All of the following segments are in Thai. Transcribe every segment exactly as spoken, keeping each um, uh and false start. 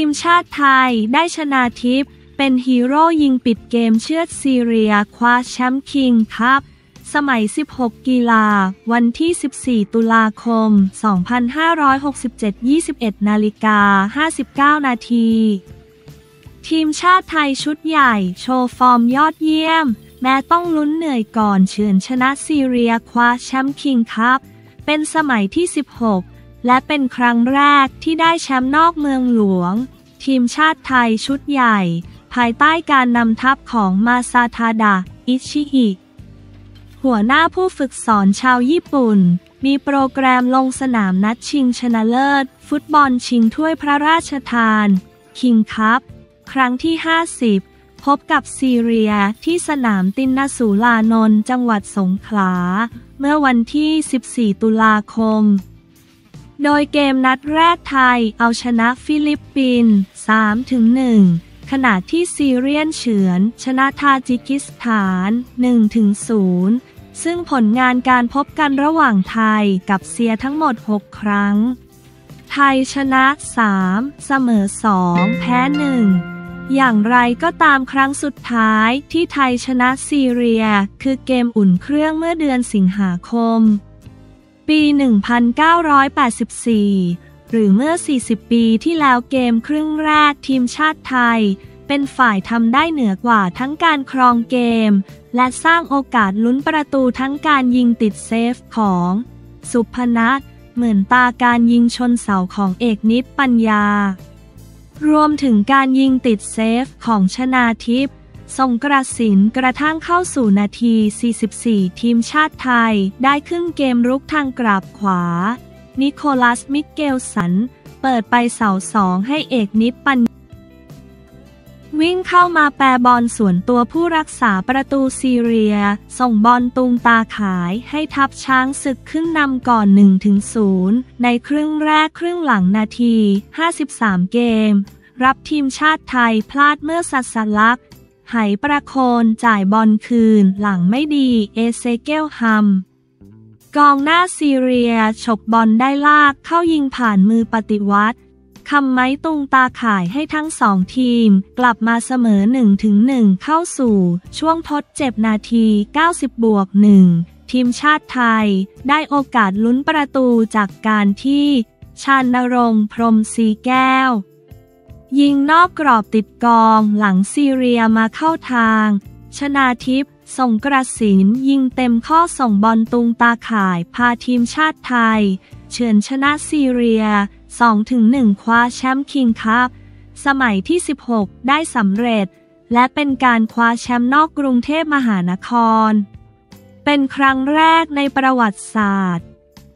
มชาติไทยได้ชนาทิพย์เป็นฮีโร่ยิงปิดเกมเชือดซีเรียคว้าแชมป์คิงคัพสมัยสิบหกกีฬาวันที่สิบสี่ตุลาคมสองพันห้าร้อยหกสิบเจ็ด ยี่สิบเอ็ดนาฬิกาห้าสิบเก้านาทีทีมชาติไทยชุดใหญ่โชว์ฟอร์มยอดเยี่ยมแม้ต้องลุ้นเหนื่อยก่อนเฉือนชนะซีเรียคว้าแชมป์คิงคัพเป็นสมัยที่สิบหกและเป็นครั้งแรกที่ได้แชมป์นอกเมืองหลวงทีมชาติไทยชุดใหญ่ภายใต้การนำทัพของมาซาทาดะอิชิอิหัวหน้าผู้ฝึกสอนชาวญี่ปุ่นมีโปรแกรมลงสนามนัดชิงชนะเลิศฟุตบอลชิงถ้วยพระราชทานคิงคัพครั้งที่ห้าสิบพบกับซีเรียที่สนามตินนาสูลานนท์จังหวัดสงขลาเมื่อวันที่สิบสี่ตุลาคมโดยเกมนัดแรกไทยเอาชนะฟิลิปปินส์ สามถึงหนึ่ง ขณะที่ซีเรียนเฉือนชนะทาจิกิสถาน หนึ่งถึงศูนย์ ซึ่งผลงานการพบกันระหว่างไทยกับเซียทั้งหมดหกครั้งไทยชนะสามเสมอสองแพ้หนึ่งอย่างไรก็ตามครั้งสุดท้ายที่ไทยชนะซีเรียคือเกมอุ่นเครื่องเมื่อเดือนสิงหาคมปี หนึ่งพันเก้าร้อยแปดสิบสี่ หรือเมื่อ สี่สิบ ปีที่แล้วเกมครึ่งแรกทีมชาติไทยเป็นฝ่ายทำได้เหนือกว่าทั้งการครองเกมและสร้างโอกาสลุ้นประตูทั้งการยิงติดเซฟของสุพนัทเหมือนตาการยิงชนเสาของเอกนิตปัญญารวมถึงการยิงติดเซฟของชนาทิพย์ส่งกระสินกระทั่งเข้าสู่นาที สี่สิบสี่ ทีมชาติไทยได้ขึ้นเกมรุกทางกราบขวานิโคลัสมิเกลสันเปิดไปเสาสองให้เอกนิตปัญญาวิ่งเข้ามาแปรบอลสวนตัวผู้รักษาประตูซีเรียส่งบอลตุงตาขายให้ทัพช้างศึกขึ้นนำก่อน หนึ่งถึงศูนย์ ในครึ่งแรกครึ่งหลังนาที ห้าสิบสาม เกมรับทีมชาติไทยพลาดเมื่อสัสลักษณ์ไหประโคนจ่ายบอลคืนหลังไม่ดีเอเซเกลฮัมกองหน้าซีเรียฉกบอลได้ลากเข้ายิงผ่านมือปฏิวัติคำไม้ตุงตาข่ายให้ทั้งสองทีมกลับมาเสมอ หนึ่งถึงหนึ่ง เข้าสู่ช่วงทดเจ็บนาที เก้าสิบบวกหนึ่ง ทีมชาติไทยได้โอกาสลุ้นประตูจากการที่ชานรงค์พรหมศรีแก้วยิงนอกกรอบติดกองหลังซีเรียมาเข้าทางชนาทิพย์ส่งกระสินยิงเต็มข้อส่งบอลตุงตาข่ายพาทีมชาติไทยเฉือนชนะซีเรีย สองถึงหนึ่ง คว้าแชมป์คิงคัพสมัยที่สิบหกได้สำเร็จและเป็นการคว้าแชมป์นอกกรุงเทพมหานครเป็นครั้งแรกในประวัติศาสตร์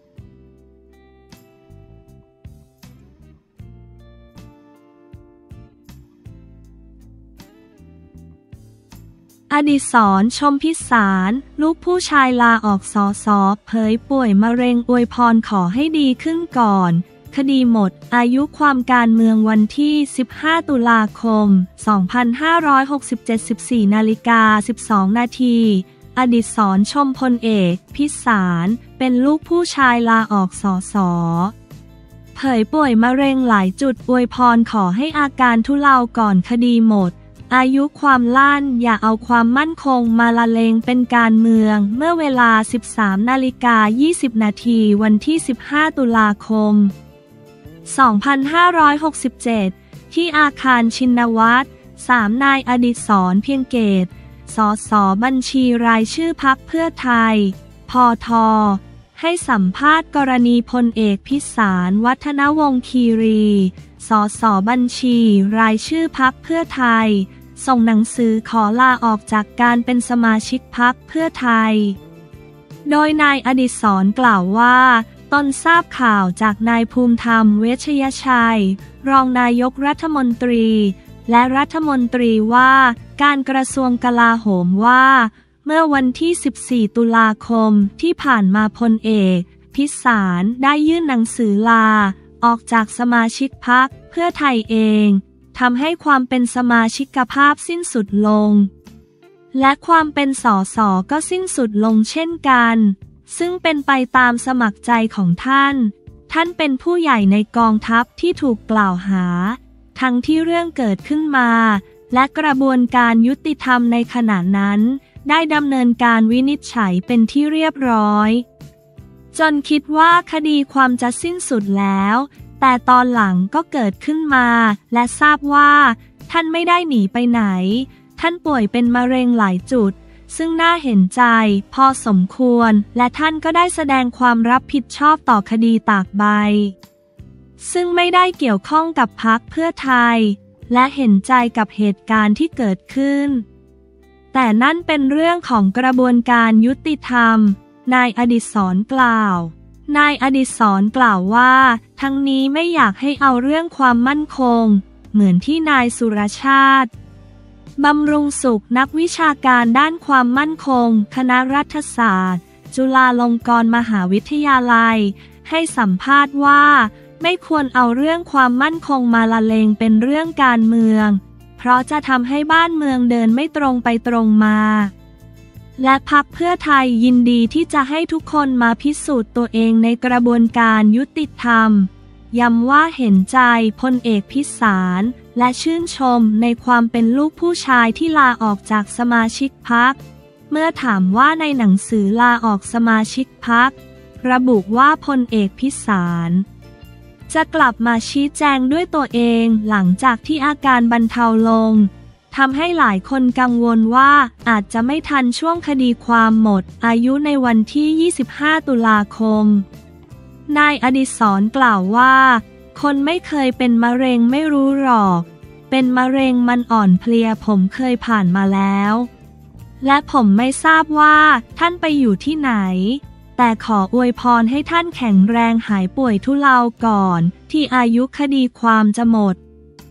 อดิศร ชมพิสารลูกผู้ชายลาออกสสเผยป่วยมะเร็งอวยพรขอให้ดีขึ้นก่อนคดีหมดอายุความการเมืองวันที่สิบห้าตุลาคมสองพันห้าร้อยหกสิบเจ็ด สิบสี่นาฬิกาสิบสองนาทีอดิศร ชมพลเอกพิสารเป็นลูกผู้ชายลาออกสสเผยป่วยมะเร็งหลายจุดอวยพรขอให้อาการทุเลาก่อนคดีหมดอายุความลั่นอย่าเอาความมั่นคงมาละเลงเป็นการเมืองเมื่อเวลา สิบสามนาฬิกายี่สิบนาทีวันที่สิบห้าตุลาคมสองพันห้าร้อยหกสิบเจ็ดที่อาคารชินวัตรสามนายอดิศรเพียงเกตสสบัญชีรายชื่อพรรคเพื่อไทยพทให้สัมภาษณ์กรณีพลเอกพิสารวัฒนวงศ์คีรีสสบัญชีรายชื่อพรรคเพื่อไทยส่งหนังสือขอลาออกจากการเป็นสมาชิกพรรคเพื่อไทยโดยนายอดิศรกล่าวว่าตนทราบข่าวจากนายภูมิธรรมเวชยชัยรองนายกรัฐมนตรีและรัฐมนตรีว่าการกระทรวงกลาโหมว่าเมื่อวันที่สิบสี่ตุลาคมที่ผ่านมาพลเอกพิสารได้ยื่นหนังสือลาออกจากสมาชิกพรรคเพื่อไทยเองทำให้ความเป็นสมาชิกภาพสิ้นสุดลงและความเป็นสสก็สิ้นสุดลงเช่นกันซึ่งเป็นไปตามสมัครใจของท่านท่านเป็นผู้ใหญ่ในกองทัพที่ถูกกล่าวหาทั้งที่เรื่องเกิดขึ้นมาและกระบวนการยุติธรรมในขณะนั้นได้ดำเนินการวินิจฉัยเป็นที่เรียบร้อยจนคิดว่าคดีความจะสิ้นสุดแล้วแต่ตอนหลังก็เกิดขึ้นมาและทราบว่าท่านไม่ได้หนีไปไหนท่านป่วยเป็นมะเร็งหลายจุดซึ่งน่าเห็นใจพอสมควรและท่านก็ได้แสดงความรับผิดชอบต่อคดีตากใบซึ่งไม่ได้เกี่ยวข้องกับพรรคเพื่อไทยและเห็นใจกับเหตุการณ์ที่เกิดขึ้นแต่นั่นเป็นเรื่องของกระบวนการยุติธรรมนายอดิศรกล่าวนายอดิศรกล่าวว่าทั้งนี้ไม่อยากให้เอาเรื่องความมั่นคงเหมือนที่นายสุรชาติบำรุงสุขนักวิชาการด้านความมั่นคงคณะรัฐศาสตร์จุฬาลงกรณ์มหาวิทยาลัยให้สัมภาษณ์ว่าไม่ควรเอาเรื่องความมั่นคงมาละเลงเป็นเรื่องการเมืองเพราะจะทำให้บ้านเมืองเดินไม่ตรงไปตรงมาและพรรคเพื่อไทยยินดีที่จะให้ทุกคนมาพิสูจน์ตัวเองในกระบวนการยุติธรรมย้ำว่าเห็นใจพลเอกพิสารและชื่นชมในความเป็นลูกผู้ชายที่ลาออกจากสมาชิกพรรคเมื่อถามว่าในหนังสือลาออกสมาชิกพรรคระบุว่าพลเอกพิสารจะกลับมาชี้แจงด้วยตัวเองหลังจากที่อาการบรรเทาลงทำให้หลายคนกังวลว่าอาจจะไม่ทันช่วงคดีความหมดอายุในวันที่ ยี่สิบห้า ตุลาคมนายอดิศรกล่าวว่าคนไม่เคยเป็นมะเร็งไม่รู้หรอกเป็นมะเร็งมันอ่อนเพลียผมเคยผ่านมาแล้วและผมไม่ทราบว่าท่านไปอยู่ที่ไหนแต่ขออวยพรให้ท่านแข็งแรงหายป่วยทุเลาก่อนที่อายุคดีความจะหมด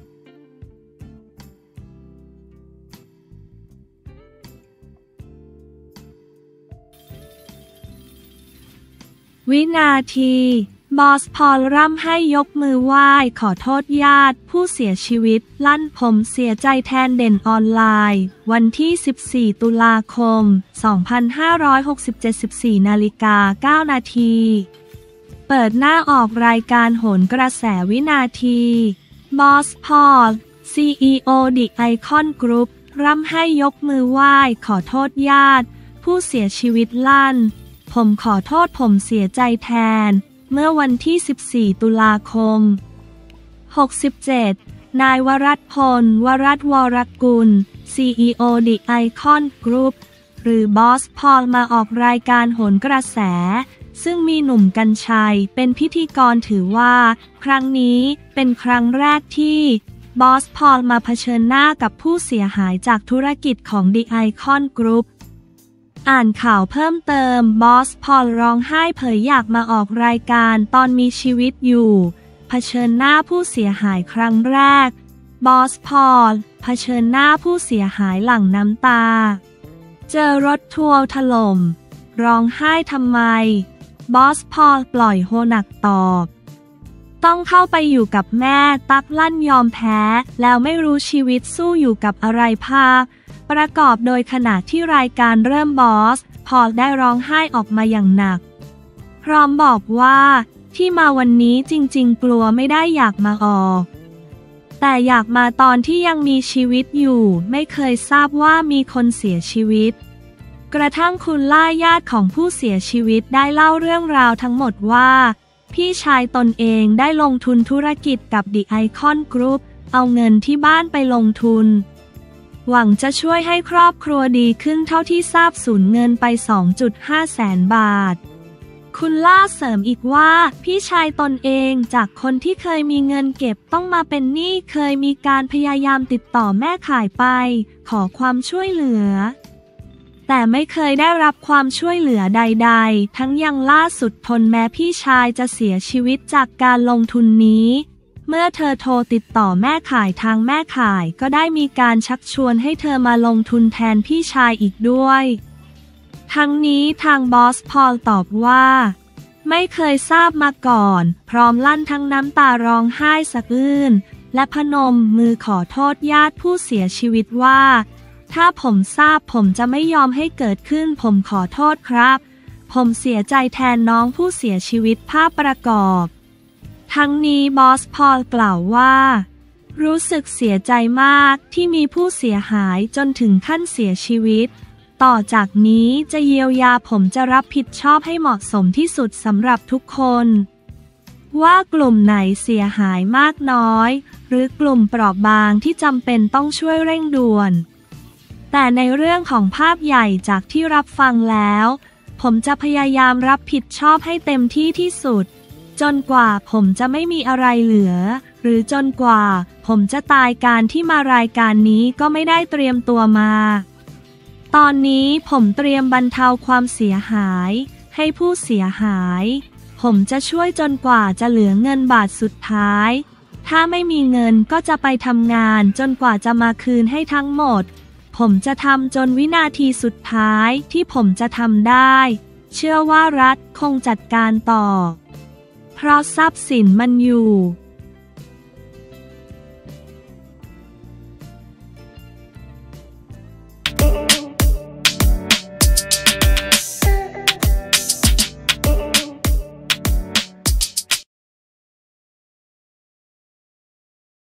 วินาทีบอสพอลร่ำให้ยกมือไหว้ขอโทษญาติผู้เสียชีวิตลั่นผมเสียใจแทนเด่นออนไลน์วันที่สิบสี่ตุลาคมสองพันห้าร้อยหกสิบเจ็ด สิบสี่นาฬิกาเก้านาทีเปิดหน้าออกรายการโหนกระแสวินาทีบอสพอล ซี อี โอ The Icon Group ร่ำให้ยกมือไหว้ขอโทษญาติผู้เสียชีวิตลั่นผมขอโทษผมเสียใจแทนเมื่อวันที่สิบสี่ตุลาคมหกสิบเจ็ดนายวรัตน์พลวรัตน์วรกุล ซี อี โอ The Icon Group หรือบอสพอลมาออกรายการโหนกระแสซึ่งมีหนุ่มกรรชัยเป็นพิธีกรถือว่าครั้งนี้เป็นครั้งแรกที่บอสพอลมาเผชิญหน้ากับผู้เสียหายจากธุรกิจของ The Icon Groupอ่านข่าวเพิ่มเติมบอสพอลร้องไห้เผยอยากมาออกรายการตอนมีชีวิตอยู่เผชิญหน้าผู้เสียหายครั้งแรกบอสพอลเผชิญหน้าผู้เสียหายหลั่งน้ำตาเจอรถทัวร์ถล่มร้องไห้ทำไมบอสพอลปล่อยโฮหนักตอบต้องเข้าไปอยู่กับแม่ตักลั่นยอมแพ้แล้วไม่รู้ชีวิตสู้อยู่กับอะไรภาคประกอบโดยขณะที่รายการเริ่มบอสพอลได้ร้องไห้ออกมาอย่างหนักพร้อมบอกว่าที่มาวันนี้จริงๆกลัวไม่ได้อยากมาออกแต่อยากมาตอนที่ยังมีชีวิตอยู่ไม่เคยทราบว่ามีคนเสียชีวิตกระทั่งคุณล่าญาติของผู้เสียชีวิตได้เล่าเรื่องราวทั้งหมดว่าพี่ชายตนเองได้ลงทุนธุรกิจกับ The Icon Group เอาเงินที่บ้านไปลงทุนหวังจะช่วยให้ครอบครัวดีขึ้นเท่าที่ทราบสูญเงินไป สองจุดห้า แสนบาทคุณล่าเสริมอีกว่าพี่ชายตนเองจากคนที่เคยมีเงินเก็บต้องมาเป็นหนี้เคยมีการพยายามติดต่อแม่ขายไปขอความช่วยเหลือแต่ไม่เคยได้รับความช่วยเหลือใดๆทั้งยังล่าสุดทนแม้พี่ชายจะเสียชีวิตจากการลงทุนนี้เมื่อเธอโทรติดต่อแม่ขายทางแม่ขายก็ได้มีการชักชวนให้เธอมาลงทุนแทนพี่ชายอีกด้วยทั้งนี้ทางบอสพอลตอบว่าไม่เคยทราบมาก่อนพร้อมลั่นทั้งน้ำตาร้องไห้สะอื้นและพนมมือขอโทษญาติผู้เสียชีวิตว่าถ้าผมทราบผมจะไม่ยอมให้เกิดขึ้นผมขอโทษครับผมเสียใจแทนน้องผู้เสียชีวิตภาพประกอบทั้งนี้บอสพอลกล่าวว่ารู้สึกเสียใจมากที่มีผู้เสียหายจนถึงขั้นเสียชีวิตต่อจากนี้จะเยียวยาผมจะรับผิดชอบให้เหมาะสมที่สุดสำหรับทุกคนว่ากลุ่มไหนเสียหายมากน้อยหรือกลุ่มเปราะบางที่จำเป็นต้องช่วยเร่งด่วนแต่ในเรื่องของภาพใหญ่จากที่รับฟังแล้วผมจะพยายามรับผิดชอบให้เต็มที่ที่สุดจนกว่าผมจะไม่มีอะไรเหลือหรือจนกว่าผมจะตายการที่มารายการนี้ก็ไม่ได้เตรียมตัวมาตอนนี้ผมเตรียมบรรเทาความเสียหายให้ผู้เสียหายผมจะช่วยจนกว่าจะเหลือเงินบาทสุดท้ายถ้าไม่มีเงินก็จะไปทำงานจนกว่าจะมาคืนให้ทั้งหมดผมจะทำจนวินาทีสุดท้ายที่ผมจะทำได้เชื่อว่ารัฐคงจัดการต่อเพราะทรัพย์สินมันอยู่